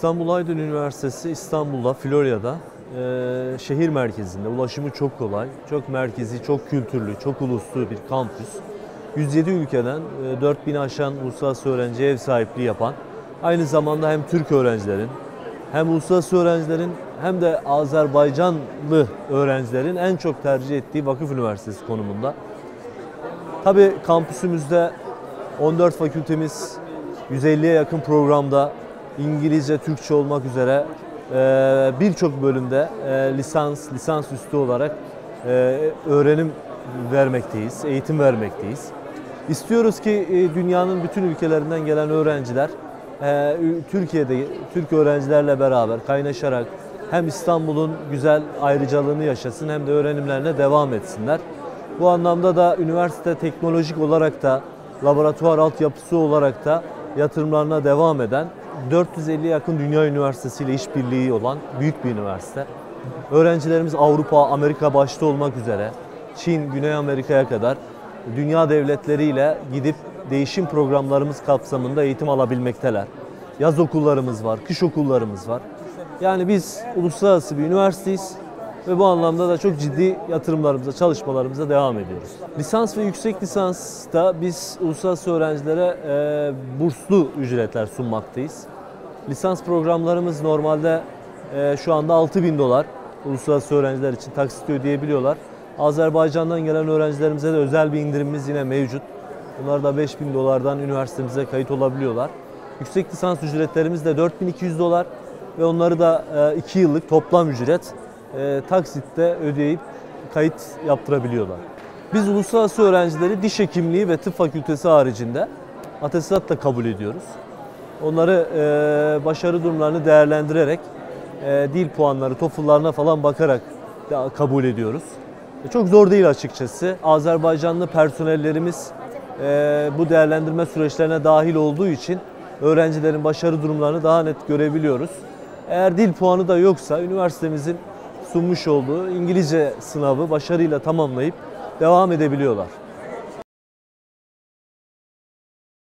İstanbul Aydın Üniversitesi İstanbul'da, Florya'da şehir merkezinde. Ulaşımı çok kolay, çok merkezi, çok kültürlü, çok uluslu bir kampüs. 107 ülkeden 4000'i aşan uluslararası öğrenciye ev sahipliği yapan, aynı zamanda hem Türk öğrencilerin, hem uluslararası öğrencilerin hem de Azerbaycanlı öğrencilerin en çok tercih ettiği vakıf üniversitesi konumunda. Tabii kampüsümüzde 14 fakültemiz, 150'ye yakın programda İngilizce, Türkçe olmak üzere birçok bölümde lisansüstü olarak öğrenim vermekteyiz, eğitim vermekteyiz. İstiyoruz ki dünyanın bütün ülkelerinden gelen öğrenciler Türkiye'de Türk öğrencilerle beraber kaynaşarak hem İstanbul'un güzel ayrıcalığını yaşasın hem de öğrenimlerine devam etsinler. Bu anlamda da üniversite teknolojik olarak da laboratuvar altyapısı olarak da yatırımlarına devam eden 450'ye yakın dünya üniversitesiyle işbirliği olan büyük bir üniversite. Öğrencilerimiz Avrupa, Amerika başta olmak üzere Çin, Güney Amerika'ya kadar dünya devletleriyle gidip değişim programlarımız kapsamında eğitim alabilmekteler. Yaz okullarımız var, kış okullarımız var. Yani biz uluslararası bir üniversiteyiz ve bu anlamda da çok ciddi yatırımlarımıza, çalışmalarımıza devam ediyoruz. Lisans ve yüksek lisansta biz uluslararası öğrencilere burslu ücretler sunmaktayız. Lisans programlarımız normalde şu anda $6.000 uluslararası öğrenciler için taksit ödeyebiliyorlar. Azerbaycan'dan gelen öğrencilerimize de özel bir indirimimiz yine mevcut. Bunlar da $5.000'dan üniversitemize kayıt olabiliyorlar. Yüksek lisans ücretlerimiz de $4.200 ve onları da 2 yıllık toplam ücret taksitte ödeyip kayıt yaptırabiliyorlar. Biz uluslararası öğrencileri diş hekimliği ve tıp fakültesi haricinde atestatla kabul ediyoruz. Onları başarı durumlarını değerlendirerek dil puanları, TOEFL'larına falan bakarak kabul ediyoruz. Çok zor değil açıkçası. Azerbaycanlı personellerimiz bu değerlendirme süreçlerine dahil olduğu için öğrencilerin başarı durumlarını daha net görebiliyoruz. Eğer dil puanı da yoksa üniversitemizin sunmuş olduğu İngilizce sınavı başarıyla tamamlayıp devam edebiliyorlar.